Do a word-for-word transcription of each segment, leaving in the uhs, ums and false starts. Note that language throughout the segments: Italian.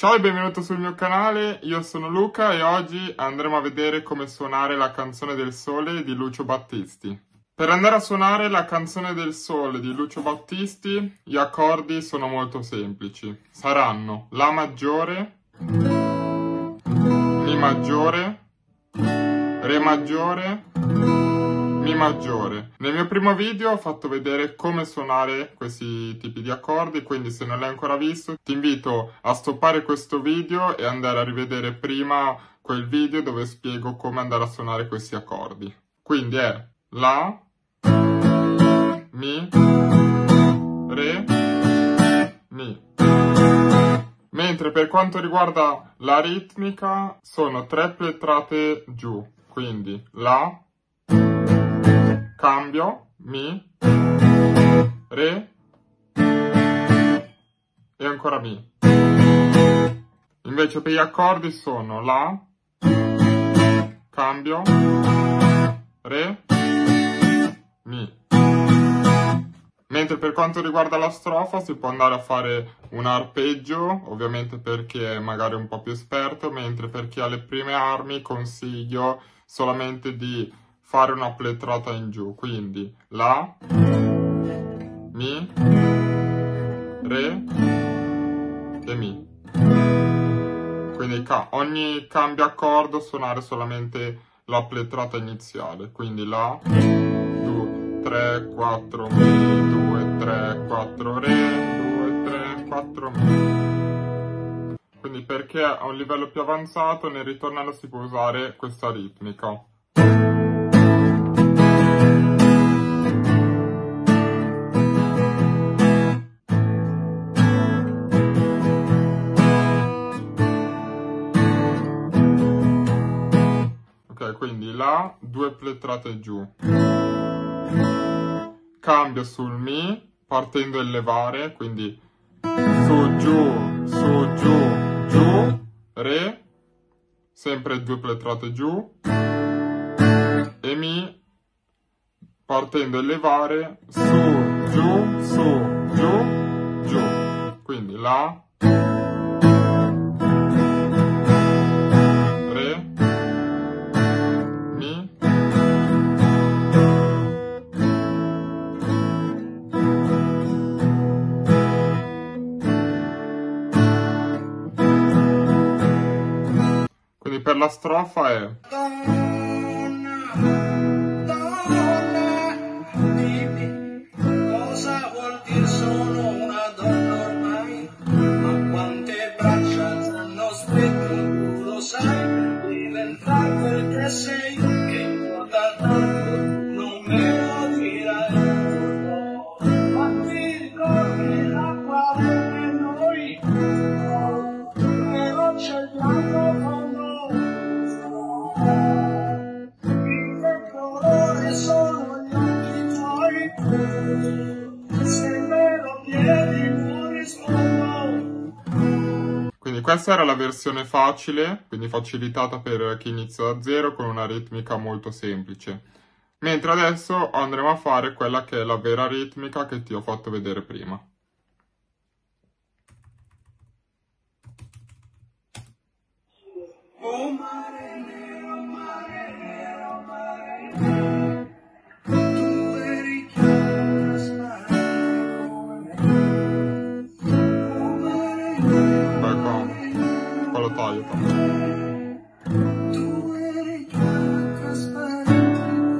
Ciao e benvenuto sul mio canale, io sono Luca e oggi andremo a vedere come suonare la canzone del sole di Lucio Battisti. Per andare a suonare la canzone del sole di Lucio Battisti, gli accordi sono molto semplici. Saranno La maggiore, Mi maggiore, Re maggiore, Mi maggiore. Nel mio primo video ho fatto vedere come suonare questi tipi di accordi, quindi se non l'hai ancora visto ti invito a stoppare questo video e andare a rivedere prima quel video dove spiego come andare a suonare questi accordi. Quindi è La, Mi, Re, Mi. Mentre per quanto riguarda la ritmica sono tre plettrate giù, quindi La, cambio, Mi, Re e ancora Mi. Invece per gli accordi sono La, cambio, Re, Mi. Mentre per quanto riguarda la strofa si può andare a fare un arpeggio, ovviamente per chi è magari un po' più esperto, mentre per chi ha le prime armi consiglio solamente di fare una plettrata in giù, quindi La, Mi, Re e Mi. Quindi ca ogni cambio accordo suonare solamente la plettrata iniziale, quindi La, due, tre, quattro, Mi, due, tre, quattro, Re, due, tre, quattro, Mi. Quindi per chi ha un livello più avanzato nel ritornello si può usare questa ritmica. Quindi La, due plettrate giù, cambio sul Mi partendo il levare, quindi su, giù, su, giù, giù, Re, sempre due plettrate giù, e Mi partendo il levare, su, giù, su, giù, giù, quindi La, per la strofa è Donna, donna, dimmi cosa vuol dire sono una donna ormai, ma quante braccia ti hanno stretto, tu lo sai, per diventare quel che sei, che importa tanto, non me lo dirai, ma ti ricordi la quale noi, le rocce gli hanno fatto. Quindi questa era la versione facile, quindi facilitata per chi inizia da zero con una ritmica molto semplice. Mentre adesso andremo a fare quella che è la vera ritmica che ti ho fatto vedere prima. Oh mare nero, mare nero, mare nero, tu eri chiaro trasparente come me. Oh mare nero, Beh, qua, qua lo taglio però. tu eri chiaro trasparente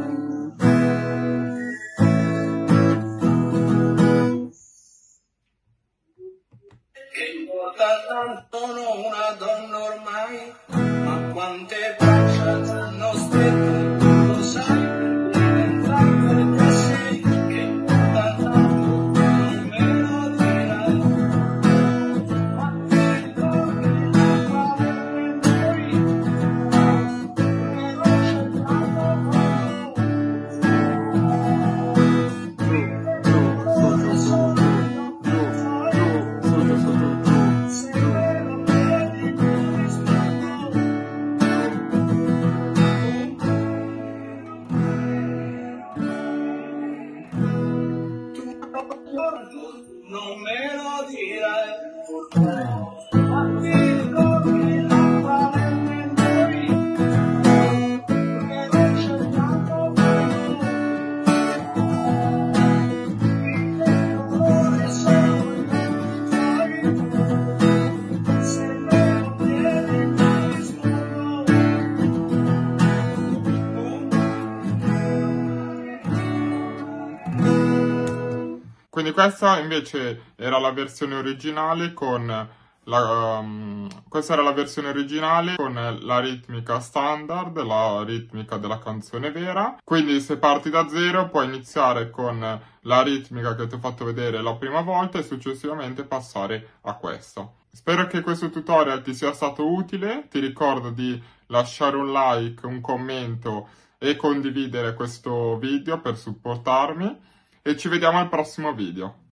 che importa tanto, sono una donna ormai, ma quante braccia ti hanno stretto, tu lo sai, per diventare quel che sei, che importa tanto, non me lo dirai, ma ti ricordi la quale per noi, le rocce ti hanno fatto, che sono Quindi questa invece era la versione originale con la, um, questa era la versione originale con la ritmica standard, la ritmica della canzone vera. Quindi se parti da zero puoi iniziare con la ritmica che ti ho fatto vedere la prima volta e successivamente passare a questa. Spero che questo tutorial ti sia stato utile, ti ricordo di lasciare un like, un commento e condividere questo video per supportarmi e ci vediamo al prossimo video.